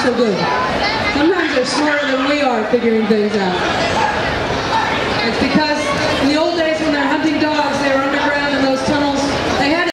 not so good. Sometimes they're smarter than we are figuring things out. It's because